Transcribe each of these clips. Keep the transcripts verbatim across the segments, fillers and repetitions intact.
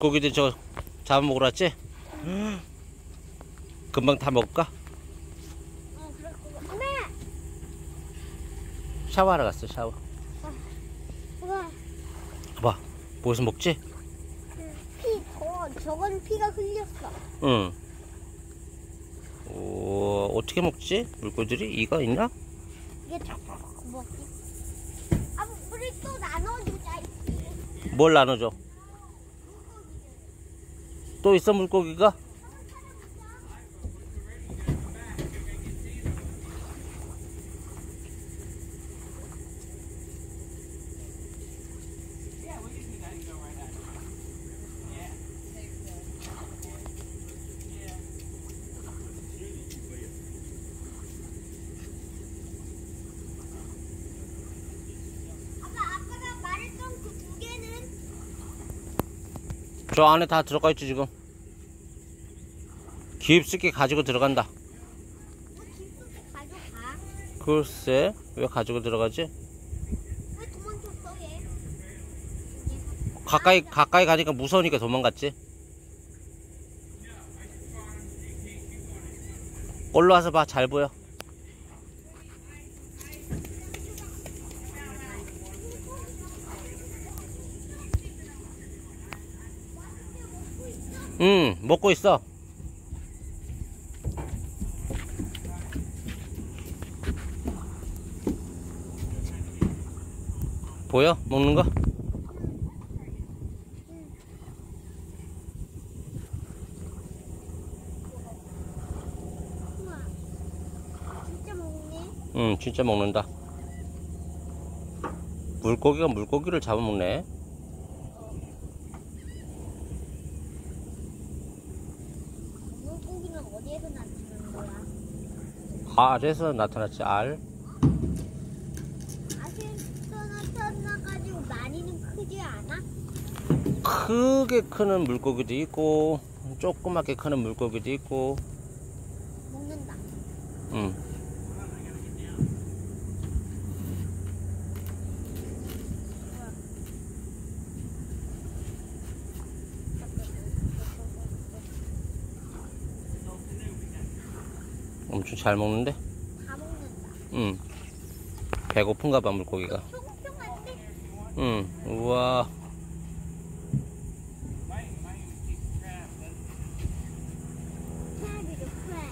물고기들 저 잡아먹으러 왔지? 금방 다 먹을까? 어, 그럴 거 같아. 엄마! 샤워하러 갔어, 샤워. 우와, 봐봐, 뭐해서 먹지? 피, 저, 저건 피가 흘렸어. 응. 오, 어떻게 먹지? 물고기들이? 이가 있나? 이게 자꾸 먹지. 아, 우리 또 나눠주자. 뭘 나눠줘? 또 있어, 물고기가? 저 안에 다 들어가 있지 지금. 깊숙이 가지고 들어간다. 뭐 깊숙이 가져가? 글쎄 왜 가지고 들어가지? 왜 도망쳤어 얘? 가까이 가까이 가니까 무서우니까 도망갔지. 올라 와서 봐, 잘 보여. 응, 먹고 있어. 보여? 먹는 거? 우와, 진짜 먹네. 응, 진짜 먹는다. 물고기가 물고기를 잡아먹네. 물고기는 어디에서 나타나는 거야? 알에서 나타났지, 알. 아시에서 나타나가지고 많이는 크지 않아? 크게 크는 물고기도 있고 조그맣게 크는 물고기도 있고. 먹는다. 응. 엄청 잘 먹는데? 다 먹는다. 응. 배고픈가 봐, 물고기가. 뿅뿅한데? 응. 우와. 크랩이죠,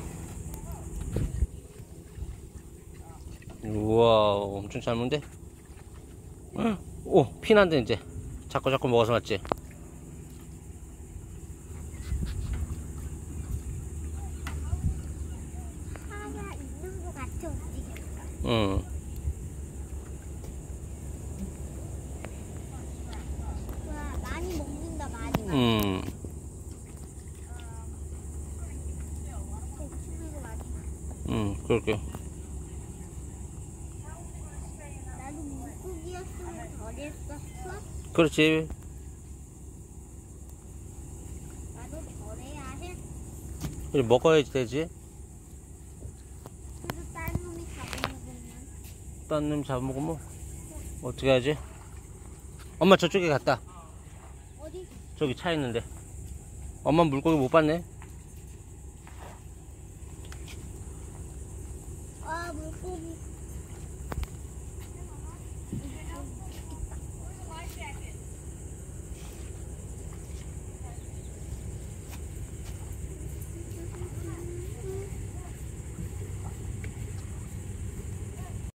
크랩. 우와, 엄청 잘 먹는데? 응. 오, 피난데 이제. 자꾸 자꾸 먹어서 맞지? 살아 있는 것 같아, 움직였어. 응. 와, 많이 먹는다, 많이. 많이. 응. 엄청나게 많이. 응, 그렇게. 나도 물고기였으면 저랬었어? 그렇지. 나도 저래야 해. 이제 먹어야지 되지. 그래도 다른 놈이 잡아먹으면. 딴 놈 잡아먹으면 어떻게 하지? 엄마 저쪽에 갔다. 어디? 저기 차 있는데. 엄마 물고기 못 봤네.